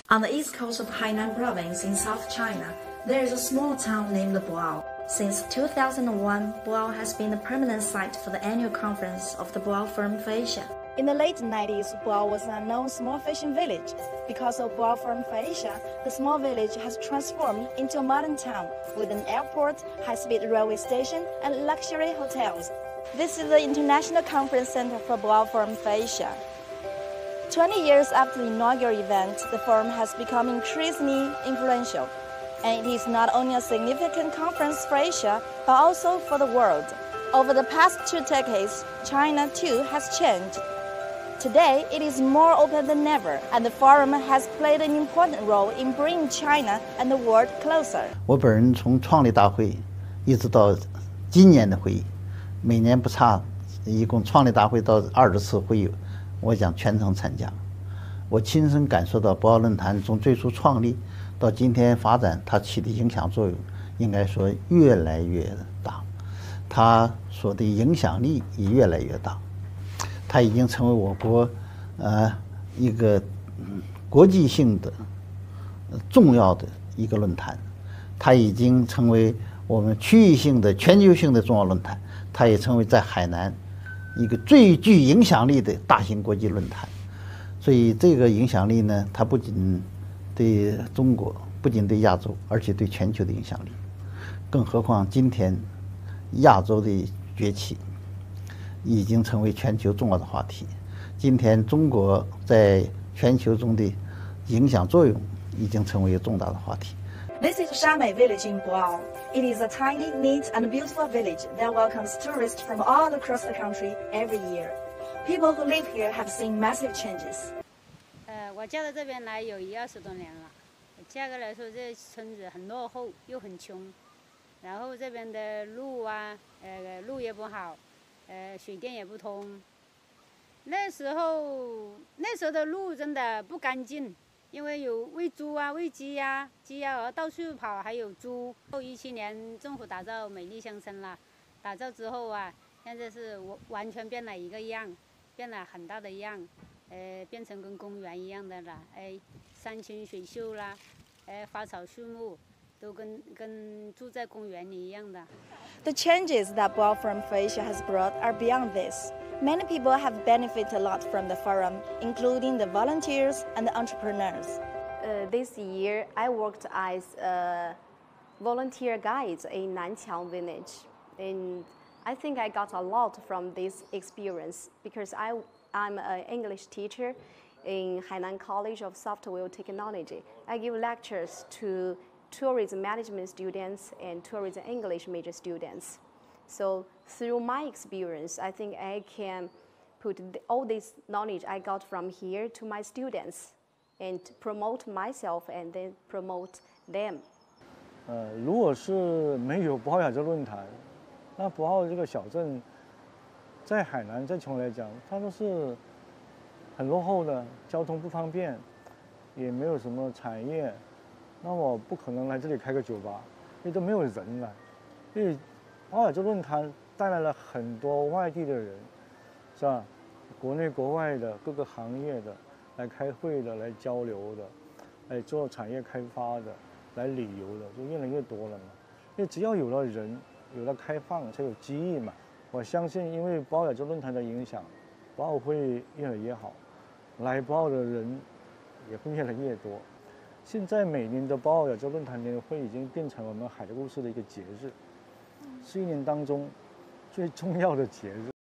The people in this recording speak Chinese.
On the east coast of Hainan Province in South China, there is a small town named Boao. Since 2001, Boao has been the permanent site for the annual conference of the Boao Forum for Asia. In the late 90s, Boao was an unknown small fishing village. Because of Boao Forum for Asia, the small village has transformed into a modern town with an airport, high-speed railway station, and luxury hotels. This is the International Conference Center for Boao Forum for Asia. 20 years after the inaugural event, the forum has become increasingly influential. And it is not only a significant conference for Asia, but also for the world. Over the past 2 decades, China too has changed. Today, it is more open than ever, and the forum has played an important role in bringing China and the world closer. 我本人从创立大会一直到今年的会议，每年不差，一共创立大会到20次会议，我将全程参加。我亲身感受到博鳌论坛从最初创立到今天发展，它起的影响作用，应该说越来越大，它所的影响力也越来越大。它已经成为我国一个国际性的重要的一个论坛，它已经成为我们区域性的全球性的重要论坛，它也成为在海南一个最具影响力的大型国际论坛。所以这个影响力呢，它不仅对中国，不仅对亚洲，而且对全球的影响力。更何况今天亚洲的崛起已经成为全球重要的话题。今天中国在全球中的影响作用已经成为重大的话题。 This is Shamei village in Boao. It is a tiny, neat, and beautiful village that welcomes tourists from all across the country every year. People who live here have seen massive changes. 我嫁到这边来有20多年了。嫁过来说，这村子很落后又很穷，然后这边的路啊，路也不好，水电也不通。那时候的路真的不干净，因为有喂猪啊、喂鸡呀、鸡鸭鹅到处跑，还有猪。17年政府打造美丽乡村了，打造之后啊，现在是完全变了一个样，变了很大的样，变成跟公园一样的了，山清水秀啦，花草树木。都跟住在公园里一样的。 The changes that Boao Forum for Asia has brought are beyond this. Many people have benefited a lot from the forum, including the volunteers and the entrepreneurs. This year, I worked as a volunteer guide in Nanqiang village, and I think I got a lot from this experience because I'm an English teacher in Hainan College of Software Technology. I give lectures to tourism management students and tourism English major students. So through my experience, I think I can put all this knowledge I got from here to my students and promote myself and then promote them. 如果是没有博鳌亚洲论坛，那博鳌这个小镇在海南在穷来讲，它都是很落后的，交通不方便，也没有什么产业。那我不可能来这里开个酒吧，因为都没有人来。因为博鳌亚洲论坛带来了很多外地的人，是吧？国内国外的各个行业的来开会的、来交流的、来做产业开发的、来旅游的，就越来越多了嘛。因为只要有了人，有了开放，才有机遇嘛。我相信，因为博鳌亚洲论坛的影响，博鳌会越来越好，来博鳌的人也会越来越多。现在每年的博鳌亚洲论坛年会已经变成我们海的故事的一个节日，是1年当中最重要的节日。